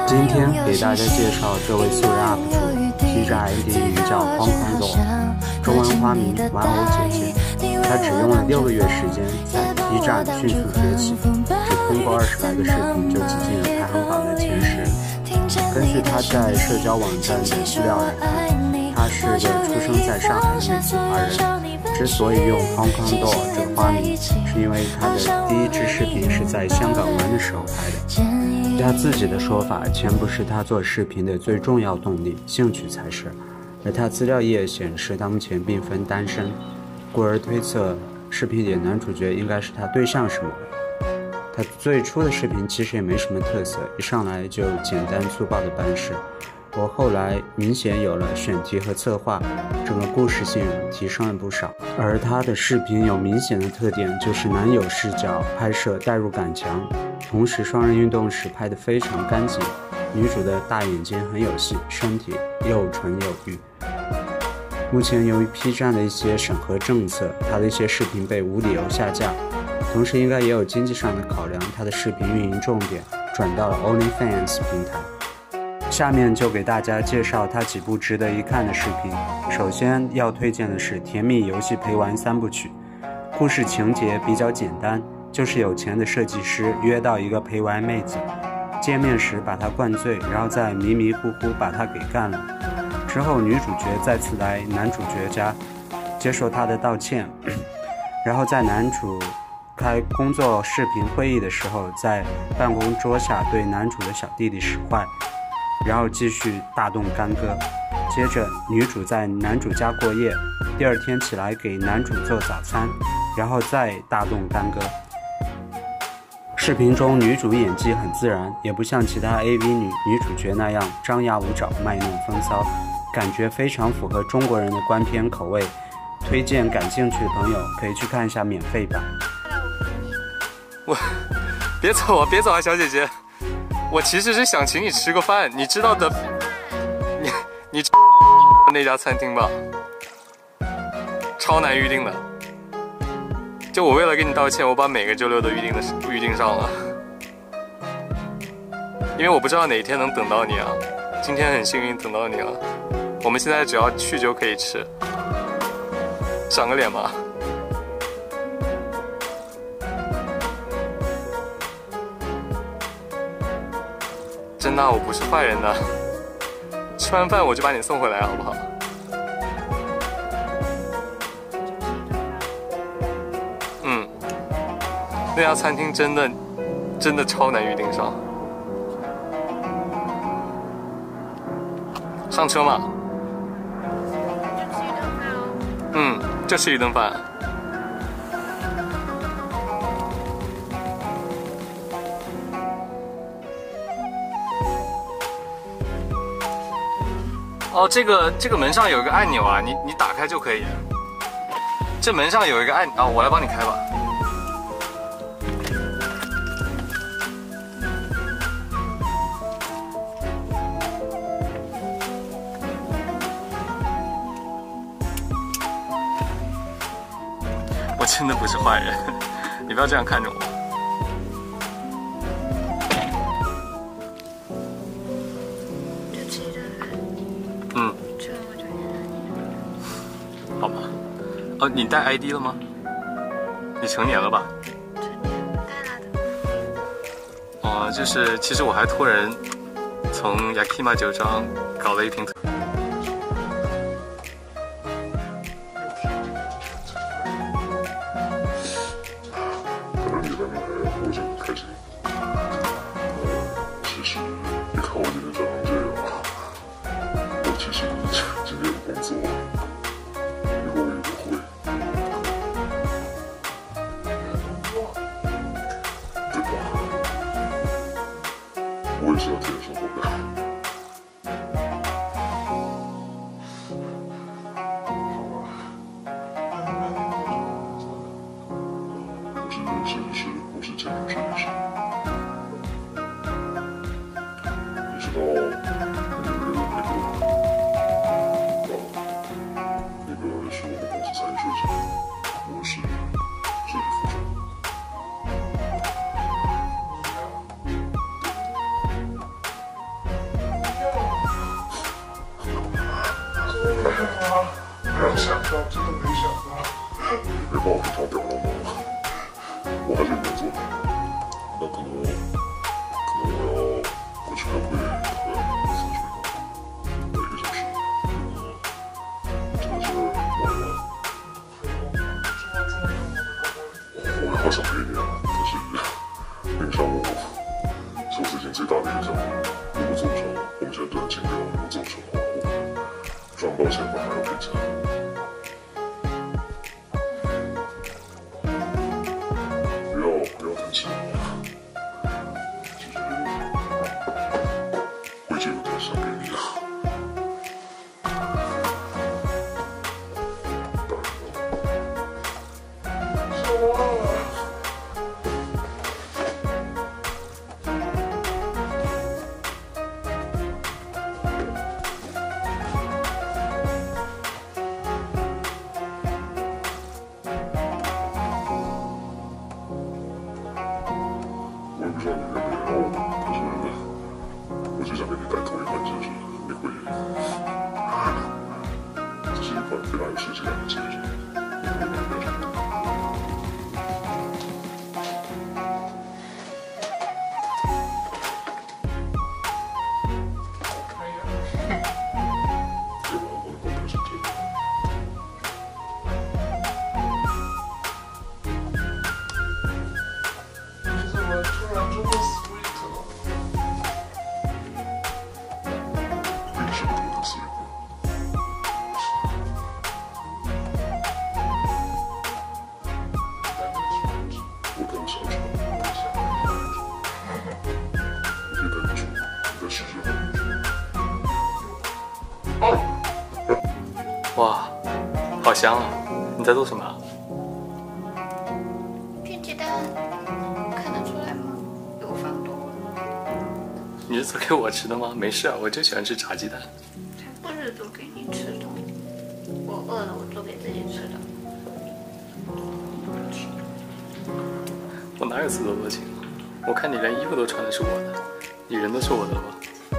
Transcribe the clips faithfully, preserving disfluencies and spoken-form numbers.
今天给大家介绍这位素人 U P 主 ，P 站 I D 名叫荒荒朵，中文花名玩偶姐姐。她只用了六个月时间，在 P 站迅速崛起，只通过二十来个视频就挤进了排行榜的前十。根据她在社交网站的资料来看，她是个出生在上海的女子华人。之所以用荒荒朵这个花名，是因为她的第一支视频是在香港玩的时候拍的。据他自己的说法，钱不是他做视频的最重要动力，兴趣才是。而他资料页显示当前并非单身，故而推测视频里的男主角应该是他对象是某人。他最初的视频其实也没什么特色，一上来就简单粗暴的办事。我后来明显有了选题和策划，整个故事性提升了不少。而他的视频有明显的特点，就是男友视角拍摄代入感强，同时双人运动时拍得非常干净，女主的大眼睛很有戏，身体又纯又欲。目前由于 P 站的一些审核政策，他的一些视频被无理由下架，同时应该也有经济上的考量，他的视频运营重点转到了 OnlyFans 平台。下面就给大家介绍他几部值得一看的视频。首先要推荐的是《甜蜜游戏陪玩三部曲》，故事情节比较简单，就是有钱的设计师约到一个陪玩妹子，见面时把她灌醉，然后再迷迷糊糊把她给干了。之后女主角再次来男主角家接受他的道歉，然后在男主开工作视频会议的时候，在办公桌下对男主的小弟弟使坏，然后继续大动干戈。接着女主在男主家过夜，第二天起来给男主做早餐，然后再大动干戈。视频中女主演技很自然，也不像其他 A V 女女主角那样张牙舞爪卖弄风骚，感觉非常符合中国人的观片口味。推荐感兴趣的朋友可以去看一下免费版。 我别走啊，别走啊，小姐姐，我其实是想请你吃个饭，你知道的，你你那家餐厅吧，超难预定的。就我为了给你道歉，我把每个周六都预定的预定上了，因为我不知道哪一天能等到你啊。今天很幸运等到你了，我们现在只要去就可以吃，赏个脸吧。真的，我不是坏人的。吃完饭我就把你送回来，好不好？嗯，那家餐厅真的真的超难预定上。上车嘛。嗯，就吃一顿饭。哦，这个这个门上有一个按钮啊，你你打开就可以。这门上有一个按啊、哦，我来帮你开吧。我真的不是坏人，你不要这样看着我。嗯，好吧。哦，你带 I D 了吗？你成年了吧？ 成年，带了的。 哦，就是其实我还托人从 Yakima 酒庄搞了一瓶。 可能你来买，我就很开心。其实你看我今天长成这样。我其实今天有工作，以后也不会，对吧？我也是要体验生活的。我是人设计师，我是建筑设计师。你知道你们的那个？那个是我们公司参与设计，我是设计副总。 想到，真的没想到。别把我平常表扬了，我还是有工作的。那可能，可能我要过去开会，大概四十分钟，待一个小时。这个事儿玩完，我好想陪你啊，但是那个项目是我最近最大的一个项目，如果做不成，我们现在都很清楚，如果做不成的话，我赚不到钱，反而要赔钱。不要不要叹气，其实我已经有点想给你了。我也不知道你认不认我，可是我就想给你带头一款，就是玫瑰，这是一款非常有设计感的戒指，你会不会戴上？对吧？我能够戴上这个。 哇，好香啊！你在做什么啊？ 煎鸡蛋，看得出来吗？有放多了。 你是做给我吃的吗？没事啊，我就喜欢吃炸鸡蛋。 才不是做给你吃的，我饿了，我做给自己吃的。 我哪有自作多情啊？我看你连衣服都穿的是我的，你人都是我的吗？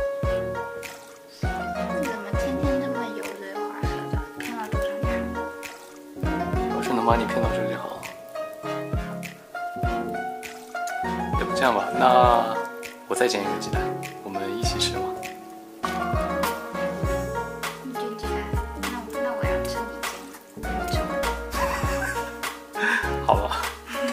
你怎么天天这么油嘴滑舌的，骗到桌上看？ 要是能把你骗到这就好。要不这样吧，那我再煎一个鸡蛋，我们一起吃吗？ 你煎鸡蛋，那我那我要吃你煎的，你吃我的。 好吧。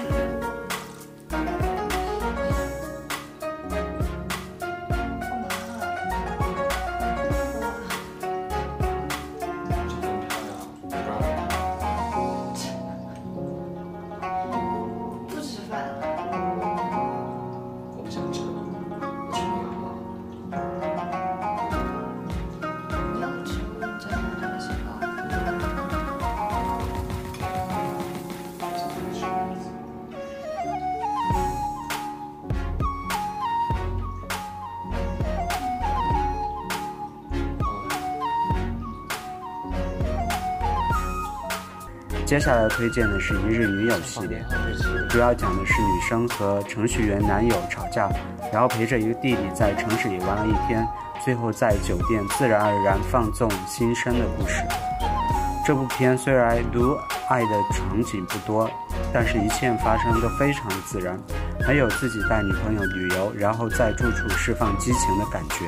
接下来推荐的是一日女友系列，主要讲的是女生和程序员男友吵架，然后陪着一个弟弟在城市里玩了一天，最后在酒店自然而然放纵心声的故事。这部片虽然如爱的场景不多，但是一切发生都非常的自然，很有自己带女朋友旅游，然后在住处释放激情的感觉。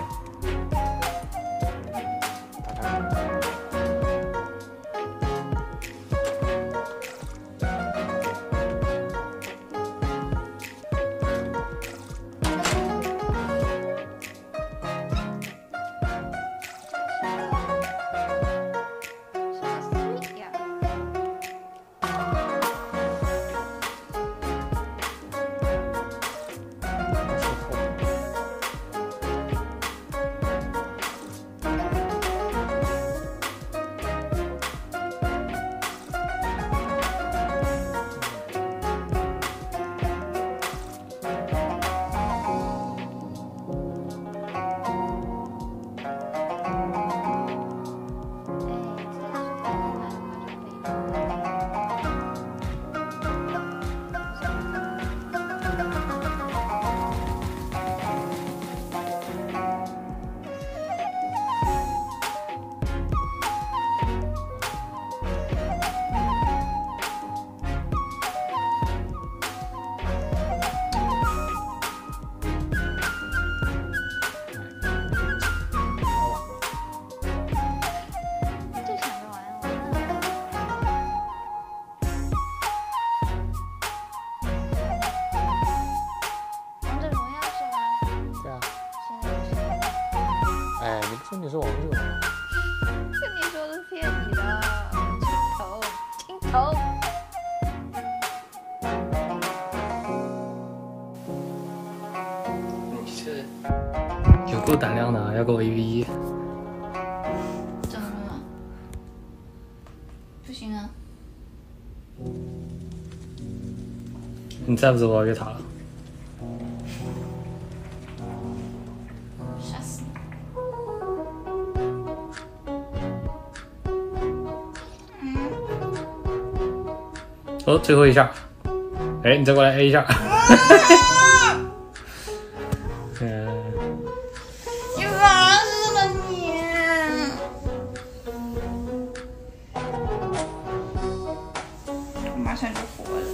你不说你是王者吗？ 跟你说的是骗你的，青头，青头。 你是有够胆量的，要跟我一 v 一。 怎么了吗？不行啊！ 你再不走，我要约他了。 杀死你！ 哦，最后一下。哎，你再过来 A 一下。嗯。 你烦死了你！我马上就活了。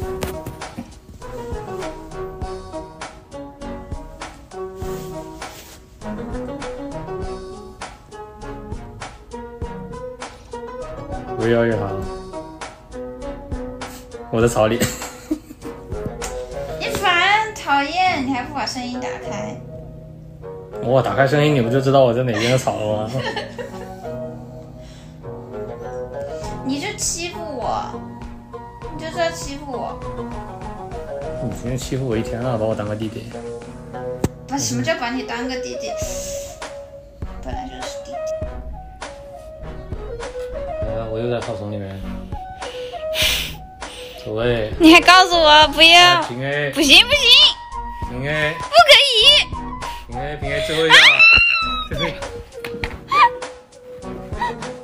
我又要约他了。我在草里。 你烦，讨厌！你还不把声音打开？ 我打开声音，你不就知道我在哪边的草了吗？ 你就欺负我，你就知道欺负我。 你今天欺负我一天了，把我当个弟弟。 把什么叫把你当个弟弟？本来就是弟弟。 来了，我又在草丛里面。走位。 你还告诉我不要？ 平 A。 不行不行。 平 A。 不可以。 平 A 平 A 最后一个。最后一个。